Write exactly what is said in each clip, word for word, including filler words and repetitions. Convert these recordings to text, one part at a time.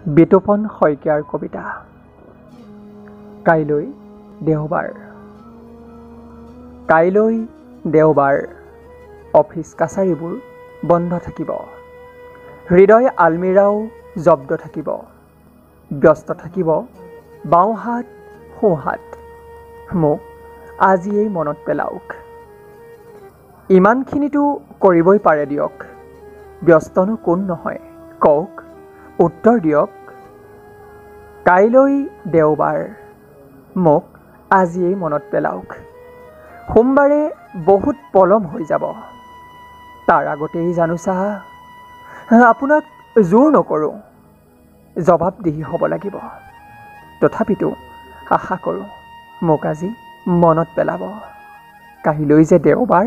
বিতোপন শইকীয়াৰ কবিতা কাইলৈ দেওবাৰ। কাইলৈ দেওবাৰ, অফিচ কাছাৰীবোৰ বন্ধ থাকিব। হৃদয় আলমিৰাও জব্দ থাকিব। ব্যস্ত থাকিব বাওঁহাত সোঁহাত। মোক আজিয়েই মনত পেলাওক। ইমানখিনিতো কৰিবই পাৰে দিয়ক। ব্যস্তনো কোন নহয় কওক, উত্তৰ দিয়ক। কাইলৈ দেওবাৰ, মোক আজিয়েই মনত পেলাওক। সোমবাৰে বহুত পলম হৈ যাব। তাৰ আগতেই জানোচা আপোনাক জোৰ নকৰোঁ, জবাবদিহি হ'ব লাগিব। তথাপিতো আশা কৰোঁ মোক আজি মনত পেলাব। কাইলৈ যে দেওবাৰ।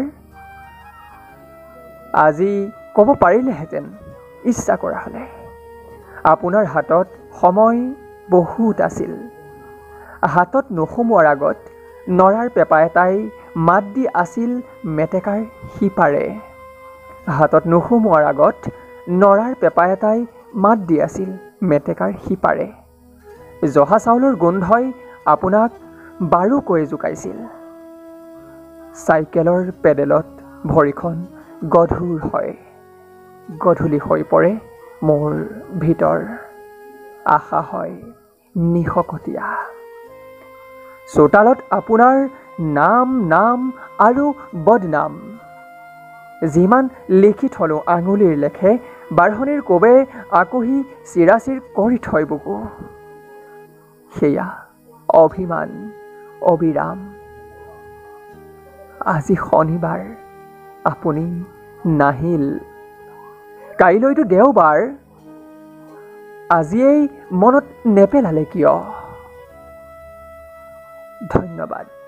আজি ক'ব পাৰিলেহেঁতেন ইচ্ছা কৰা হ'লে। আপোনাৰ হাতত সময় বহুত আছিল। হাতত নোসোমোৱাৰ আগত নৰাৰ পেপা এটাই মাত দি আছিল মেটেকাৰ সিপাৰে। হাতত নোসোমোৱাৰ আগত নৰাৰ পেপা এটাই মাত দি আছিল মেটেকাৰ সিপাৰে। জহা চাউলৰ গোন্ধই আপোনাক বাৰুকৈ জোকাইছিল। চাইকেলৰ পেডেলত ভৰিখন গধুৰ হয়। গধূলি হৈ পৰে মোৰ ভিতৰ। আশা হয় নিশকতীয়া। চোতালত আপোনাৰ নাম নাম আৰু বদনাম। যিমান লিখি থলোঁ আঙুলিৰ লেখে, বাঢ়নিৰ কোবে আকুহি চিৰাচিৰ কৰি থয় বুকু। সেয়া অভিমান অবিৰাম। আজি শনিবাৰ, আপুনি নাহিল। কাইলৈতো দেওবাৰ, আজিয়েই মনত নেপেলালে কিয়? ধন্যবাদ।